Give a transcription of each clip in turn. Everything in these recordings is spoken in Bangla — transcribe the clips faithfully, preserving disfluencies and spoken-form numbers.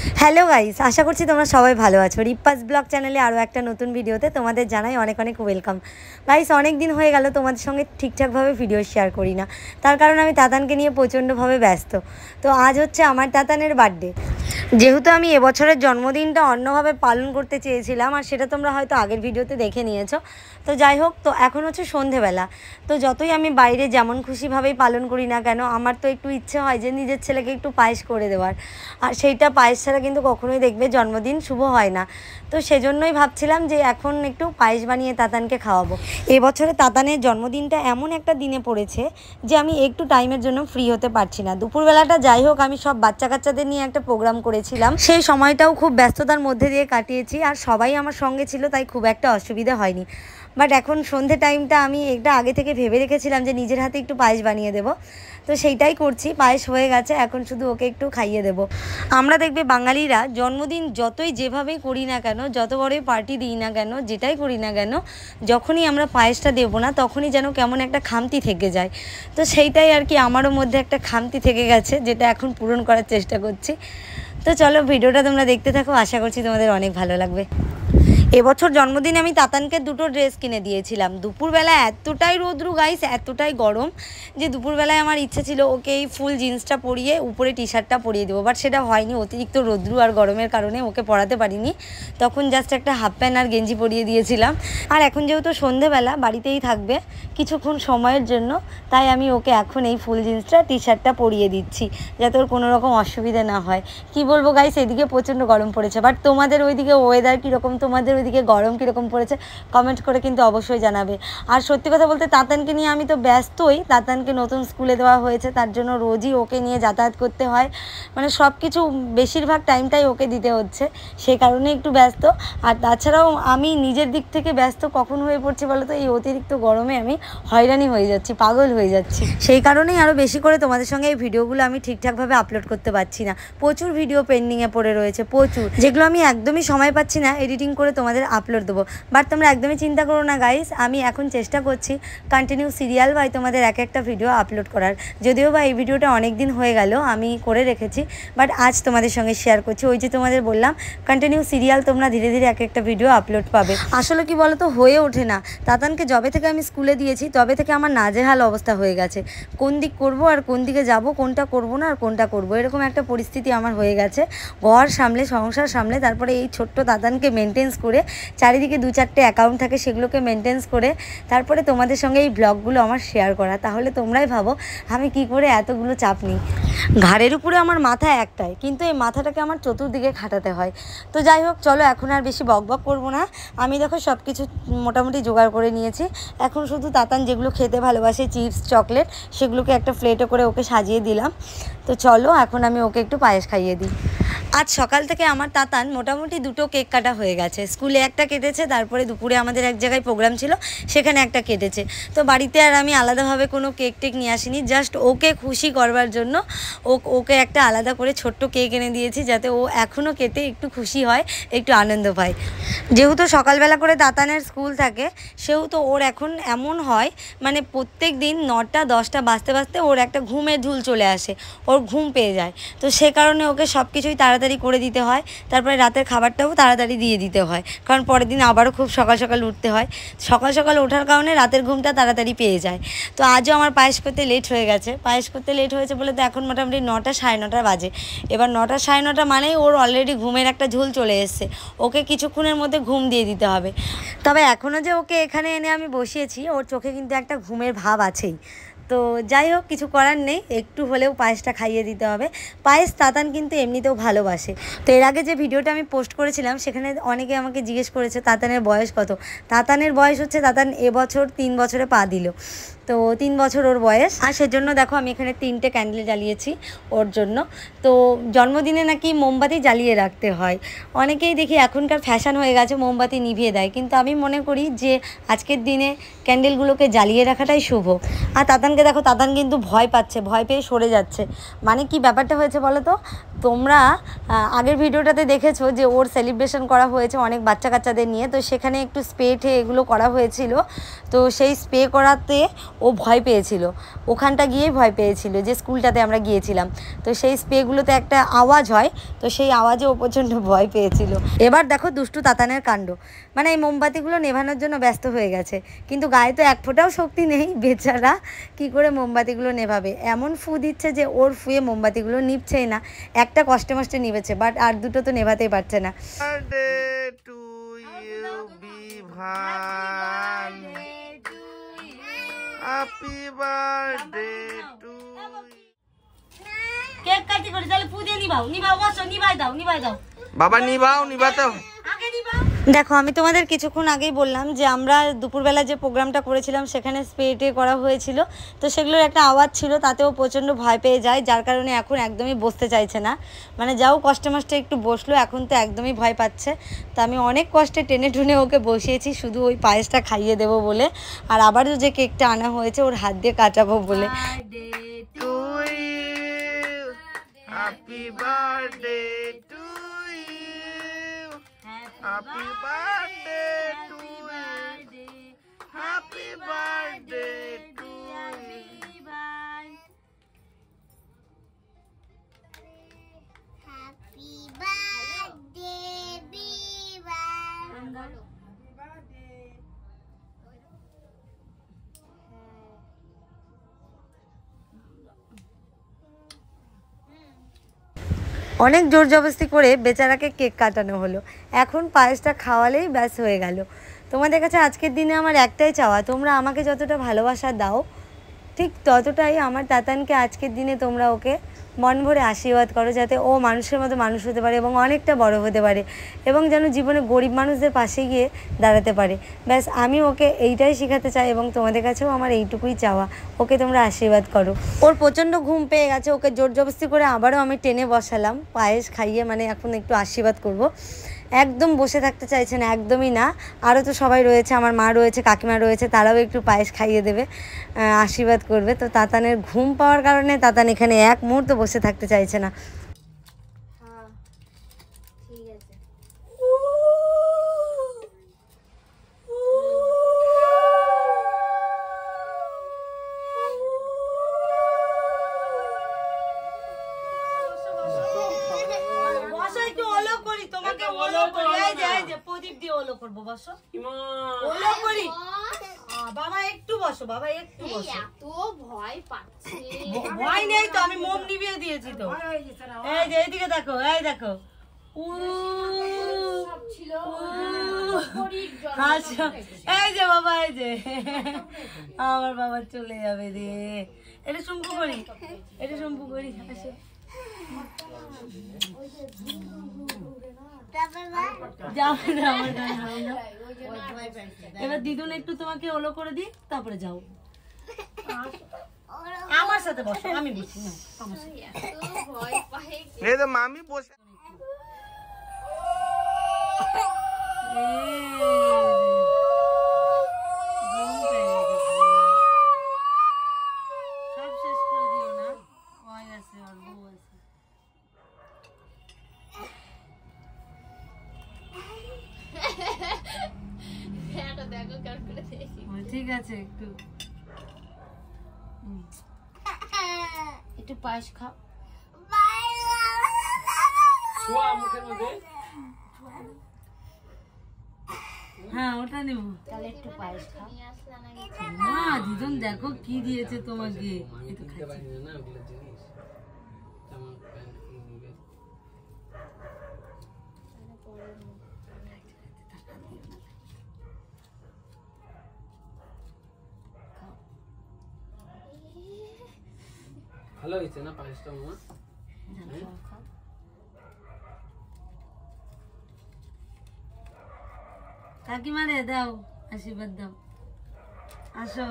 হ্যালো গাইস, আশা করছি তোমরা সবাই ভালো আছো। রিপ্পাস ব্লগ চ্যানেলে আরও একটা নতুন ভিডিওতে তোমাদের জানাই অনেক অনেক ওয়েলকাম। গাইস, অনেক দিন হয়ে গেল তোমাদের সঙ্গে ঠিকঠাকভাবে ভিডিও শেয়ার করি না, তার কারণ আমি তাতানকে নিয়ে প্রচণ্ডভাবে ব্যস্ত। তো আজ হচ্ছে আমার তাতানের বার্থডে। যেহেতু আমি এবছরের জন্মদিনটা অন্যভাবে পালন করতে চেয়েছিলাম, আর সেটা তোমরা হয়তো আগের ভিডিওতে দেখে নিয়েছো। তো যাই হোক, তো এখন হচ্ছে সন্ধেবেলা। তো যতই আমি বাইরে যেমন খুশিভাবেই পালন করি না কেন, আমার তো একটু ইচ্ছে হয় যে নিজের ছেলেকে একটু পায়েস করে দেওয়ার। আর সেইটা পায়েস ছাড়া কিন্তু কখনোই দেখবে জন্মদিন শুভ হয় না। তো সেজন্যই ভাবছিলাম যে এখন একটু পায়েস বানিয়ে তাতানকে খাওয়াবো। এবছরে তাতানের জন্মদিনটা এমন একটা দিনে পড়েছে যে আমি একটু টাইমের জন্য ফ্রি হতে পারছি না। দুপুরবেলাটা যাই হোক, আমি সব বাচ্চা কাচ্চাদের নিয়ে একটা প্রোগ্রাম করেছিলাম, সেই সময়টাও খুব ব্যস্ততার মধ্যে দিয়ে কাটিয়েছি, আর সবাই আমার সঙ্গে ছিল, তাই খুব একটা অসুবিধা হয়নি। বাট এখন সন্ধে টাইমটা আমি এটা আগে থেকে ভেবে রেখেছিলাম যে নিজের হাতে একটু পায়েস বানিয়ে দেবো। তো সেইটাই করছি, পায়েস হয়ে গেছে, এখন শুধু ওকে একটু খাইয়ে দেবো। আমরা দেখবে বাঙালিরা জন্মদিন যতই যেভাবেই করি না কেন, যত বড়ই পার্টি দিই না কেন, যেটাই করি না কেন, যখনই আমরা পায়েসটা দেবো না তখনই যেন কেমন একটা খামতি থেকে যায়। তো সেইটাই আর কি, আমারও মধ্যে একটা খামতি থেকে গেছে, যেটা এখন পূরণ করার চেষ্টা করছি। তো চলো ভিডিওটা তোমরা দেখতে থাকো, আশা করছি তোমাদের অনেক ভালো লাগবে। এবছর জন্মদিনে আমি তাতানকে দুটো ড্রেস কিনে দিয়েছিলাম। দুপুরবেলা এতটাই রোদ্রু গাইস, এতটাই গরম, যে দুপুরবেলায় আমার ইচ্ছে ছিল ওকে এই ফুল জিন্সটা পরিয়ে উপরে টি শার্টটা পরিয়ে দেবো, বাট সেটা হয়নি। অতিরিক্ত রোদ্রু আর গরমের কারণে ওকে পরাতে পারিনি। তখন জাস্ট একটা হাফ প্যান্ট আর গেঞ্জি পরিয়ে দিয়েছিলাম। আর এখন যেহেতু সন্ধেবেলা বাড়িতেই থাকবে কিছুক্ষণ সময়ের জন্য, তাই আমি ওকে এখন এই ফুল জিন্সটা টি শার্টটা পরিয়ে দিচ্ছি, যাতে ওর কোনো রকম অসুবিধা না হয়। কি বলবো গাইস, এদিকে প্রচণ্ড গরম পড়েছে, বাট তোমাদের ওইদিকে ওয়েদার কীরকম, তোমাদের ওইদিকে গরম কীরকম পড়েছে কমেন্ট করে কিন্তু অবশ্যই জানাবে। আর সত্যি কথা বলতে তাতানকে নিয়ে আমি তো ব্যস্তই। তাতানকে নতুন স্কুলে দেওয়া হয়েছে, তার জন্য রোজই ওকে নিয়ে যাতায়াত করতে হয়, মানে সব কিছু বেশিরভাগ টাইমটাই ওকে দিতে হচ্ছে, সেই কারণে একটু ব্যস্ত। আর তাছাড়াও আমি নিজের দিক থেকে ব্যস্ত কখন হয়ে পড়ছি বলো তো, এই অতিরিক্ত গরমে আমি হয়রানি হয়ে যাচ্ছি, পাগল হয়ে যাচ্ছি। সেই কারণেই আরও বেশি করে তোমাদের সঙ্গে এই ভিডিওগুলো আমি ঠিকঠাকভাবে আপলোড করতে পারছি না। প্রচুর ভিডিও পেন্ডিংয়ে পড়ে রয়েছে, প্রচুর, যেগুলো আমি একদমই সময় পাচ্ছি না এডিটিং করে তোমাদের আপলোড দেবো। বাট তোমরা একদমই চিন্তা করো না গাইস, আমি এখন চেষ্টা করছি কন্টিনিউ সিরিয়াল বাই তোমাদের এক একটা ভিডিও আপলোড করার। যদিও বা এই ভিডিওটা অনেক দিন হয়ে গেল আমি করে রেখেছি, বাট আজ তোমাদের সঙ্গে শেয়ার করছি। ওই যে তোমাদের বললাম কন্টিনিউ সিরিয়াল, তোমরা ধীরে ধীরে এক একটা ভিডিও আপলোড পাবে। আসলে কি বলো তো, হয়ে ওঠে না। তাতানকে যবে থেকে আমি স্কুলে দিয়েছি তবে থেকে আমার নাজেহাল অবস্থা হয়ে গেছে। কোন দিক করব আর কোন দিকে যাব, কোনটা করব না আর কোনটা করব, এরকম একটা পরিস্থিতি আমার হয়ে গেছে। ঘর সামলে, সংসার সামলে, তারপরে এই ছোট্ট তাতানকে মেনটেন্স করে, চারিদিকে দু চারটে অ্যাকাউন্ট থাকে সেগুলোকে মেনটেন্স করে, তারপরে তোমাদের সঙ্গে এই ব্লগগুলো আমার শেয়ার করা। তাহলে তোমরাই ভাবো আমি কি করে এতগুলো চাপ নিই। ঘাড়ের উপরে আমার মাথা একটাই, কিন্তু এই মাথাটাকে আমার চতুর্দিকে খাটাতে হয়। তো যাই হোক, চলো এখন আর বেশি বক বক করবো না। আমি দেখো সব কিছু মোটামুটি জোগাড় করে নিয়েছি। এখন শুধু তাতান যেগুলো খেতে ভালোবাসে, চিপস, চকলেট, সেগুলোকে একটা প্লেটে করে ওকে সাজিয়ে দিলাম। তো চলো এখন আমি ওকে একটু পায়েস খাইয়ে দিই। আজ সকাল থেকে আমার তাতান মোটামুটি দুটো কেক কাটা হয়ে গেছে। স্কুলে একটা কেটেছে, তারপরে দুপুরে আমাদের এক জায়গায় প্রোগ্রাম ছিল, সেখানে একটা কেটেছে। তো বাড়িতে আর আমি আলাদাভাবে কোনো কেক টেক নিয়ে আসিনি, জাস্ট ওকে খুশি করবার জন্য ও ওকে একটা আলাদা করে ছোট্ট কেক এনে দিয়েছি, যাতে ও এখনও কেটে একটু খুশি হয়, একটু আনন্দ পায়। যেহেতু সকালবেলা করে তাতানের স্কুল থাকে, সেহেতু ওর এখন এমন হয়, মানে প্রত্যেক দিন নটা দশটা বাজতে বাজতে ওর একটা ঘুমের ঝুল চলে আসে, ওর ঘুম পেয়ে যায়। তো সে কারণে ওকে সব কিছুই তাড়াতাড়ি করে দিতে হয়, তারপরে রাতের খাবারটাও তাড়াতাড়ি দিয়ে দিতে হয়, কারণ পরের দিন আবারও খুব সকাল সকাল উঠতে হয়। সকাল সকাল ওঠার কারণে রাতের ঘুমটা তাড়াতাড়ি পেয়ে যায়। তো আজও আমার পায়েস করতে লেট হয়ে গেছে। পায়েস করতে লেট হয়েছে বলে তো এখন মোটামুটি নটা সাড়ে নটা বাজে। এবার নটা সাড়ে নটা মানেই ওর অলরেডি ঘুমের একটা ঝুল চলে এসছে, ওকে কিছুক্ষণের মধ্যে ঘুম দিয়ে দিতে হবে। তবে এখনও যে ওকে এখানে এনে আমি বসিয়েছি, ওর চোখে কিন্তু একটা ঘুমের ভাব আছেই। তো যাই হোক, কিছু করার নেই, একটু হলেও পায়েসটা খাইয়ে দিতে হবে। পায়েস তাতান কিন্তু এমনিতেও ভালোবাসে। তো এর আগে যে ভিডিওটা আমি পোস্ট করেছিলাম, সেখানে অনেকে আমাকে জিজ্ঞেস করেছে তাতানের বয়স কত। তাতানের বয়স হচ্ছে, তাতান এবছর তিন বছরে পা দিল, তো তিন বছর ওর বয়স। আর সেজন্য দেখো আমি এখানে তিনটে ক্যান্ডেল জ্বালিয়েছি ওর জন্য। তো জন্মদিনে নাকি মোমবাতি জ্বালিয়ে রাখতে হয়। অনেকেই দেখি এখনকার ফ্যাশন হয়ে গেছে মোমবাতি নিভিয়ে দেয়, কিন্তু আমি মনে করি যে আজকের দিনে ক্যান্ডেলগুলোকে জ্বালিয়ে রাখাটাই শুভ। আর তাতান তাতানকে দেখো, তাতান কিন্তু ভয় পাচ্ছে, ভয় পেয়ে সরে যাচ্ছে। মানে কি ব্যাপারটা হয়েছে বলো তো? তোমরা আগের ভিডিওটাতে দেখেছো যে ওর সেলিব্রেশন করা হয়েছে অনেক বাচ্চা কাচ্চাদের নিয়ে, তো সেখানে একটু স্প্রে টে এগুলো করা হয়েছিল। তো সেই স্প্রে করাতে ও ভয় পেয়েছিল, ওখানটা গিয়েই ভয় পেয়েছিল যে স্কুলটাতে আমরা গিয়েছিলাম। তো সেই স্প্রেগুলোতে একটা আওয়াজ হয়, তো সেই আওয়াজে ও প্রচণ্ড ভয় পেয়েছিল। এবার দেখো দুষ্টু তাতানের কাণ্ড, মানে এই মোমবাতিগুলো নেভানোর জন্য ব্যস্ত হয়ে গেছে, কিন্তু গায়ে তো এক ফোঁটাও শক্তি নেই, বেচারা কি করে মোমবাতিগুলো নেভাবে। এমন ফু দিচ্ছে যে ওর ফুয়ে মোমবাতিগুলো নিভছেই না, একটা কষ্টে মষ্টে নিভেছে, বাট আর দুটো তো নেভাতেই পারছে না। কেক কাটি করে তাহলে ফু দিয়ে নিভাও, নিভাও, বসো, নিভাই দাও, নিভাই দাও বাবা, নিভাও, নিভাতে দেখো আমি তোমাদের কিছুক্ষণ আগেই বললাম যে আমরা দুপুরবেলা যে প্রোগ্রামটা করেছিলাম সেখানে স্প্রে করা হয়েছিল, তো সেগুলোর একটা আওয়াজ ছিল, তাতেও প্রচণ্ড ভয় পেয়ে যায়, যার কারণে এখন একদমই বসতে চাইছে না। মানে যাও কষ্টে মষ্টে একটু বসলো, এখন তো একদমই ভয় পাচ্ছে। তো আমি অনেক কষ্টে টেনে টুনে ওকে বসিয়েছি শুধু ওই পায়েসটা খাইয়ে দেবো বলে, আর আবারও যে কেকটা আনা হয়েছে ওর হাত দিয়ে কাটাবো বলে। Happy birthday to Happy birthday to you. Happy birthday to you. Happy birthday, Biba. Happy birthday. অনেক জোর জবরদস্তি করে বেচারাকে কেক কাটানো হলো, এখন পায়েসটা খাওয়ালেই ব্যাস হয়ে গেল। তোমাদের কাছে আজকের দিনে আমার একটাই চাওয়া, তোমরা আমাকে যতটা ভালোবাসা দাও ঠিক ততটাই আমার তাতানকে আজকের দিনে তোমরা ওকে মন ভরে আশীর্বাদ করো, যাতে ও মানুষের মতো মানুষ হতে পারে এবং অনেকটা বড় হতে পারে, এবং যেন জীবনে গরিব মানুষদের পাশে গিয়ে দাঁড়াতে পারে। ব্যাস আমি ওকে এইটাই শেখাতে চাই, এবং তোমাদের কাছেও আমার এইটুকুই চাওয়া, ওকে তোমরা আশীর্বাদ করো। ওর প্রচণ্ড ঘুম পেয়ে গেছে, ওকে জোর জবরদস্তি করে আবারও আমি টেনে বসালাম পায়েস খাইয়ে, মানে এখন একটু আশীর্বাদ করব। একদম বসে থাকতে চাইছে না, একদমই না। আরও তো সবাই রয়েছে, আমার মা রয়েছে, কাকিমা রয়েছে, তারাও একটু পায়েস খাইয়ে দেবে, আশীর্বাদ করবে। তো তাতানের ঘুম পাওয়ার কারণে তাতান এখানে এক মুহূর্ত বসে থাকতে চাইছে না। বাবা একটু বসো, বাবা একটু বসো। এত ভয় পাচ্ছে। ভয় নেই তো, আমি মোম নিভিয়ে দিয়েছি তো। এই যে এইদিকে দেখো, এই দেখো, এই যে বাবা, এই যে আমার বাবা চলে যাবে রে। এটা শম্পু করি, এটা শম্পু করি। এবার দিদুন একটু তোমাকে ওলো করে দিই, তারপরে যাও। আমার সাথে বসো, আমি বসি না আমার সাথে। এই তো মামি বসে। সব শেষ করে দিও না, ভয় আছে, আর বউ আছে। ঠিক আছে, একটু একটু পায়েস খাও। হ্যাঁ ওটা নেব, তাহলে একটু পায়েস খাও। মা দিদুন দেখো কি দিয়েছে তোমাকে, একটু খাচ্ছি। ভালো হয়েছে না পায়েসটা মামা? কাকিমা রে দাও, আশীর্বাদ দাও, আসো।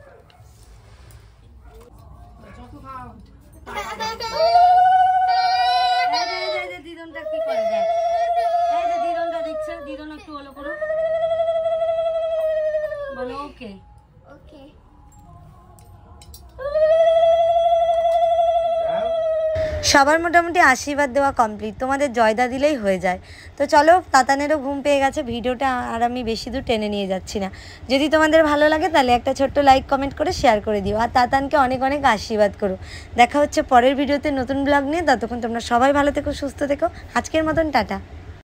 দিদনটা কি করে দেখ, এই যে দিদনটা দিচ্ছে, দিদন একটু ওলো করো, বলো ওকে। ওকে। সবার মোটামুটি আশীর্বাদ দেওয়া কমপ্লিট, তোমাদের জয়দা দিলেই হয়ে যায়। তো চলো, তাতানেরও ঘুম পেয়ে গেছে, ভিডিওটা আর আমি বেশি দূর টেনে নিয়ে যাচ্ছি না। যদি তোমাদের ভালো লাগে তাহলে একটা ছোট্ট লাইক কমেন্ট করে শেয়ার করে দিও, আর তাতানকে অনেক অনেক আশীর্বাদ করো। দেখা হচ্ছে পরের ভিডিওতে নতুন ব্লগ নিয়ে। ততক্ষণ তোমরা সবাই ভালো থেকো, সুস্থ থেকো। আজকের মতন টাটা।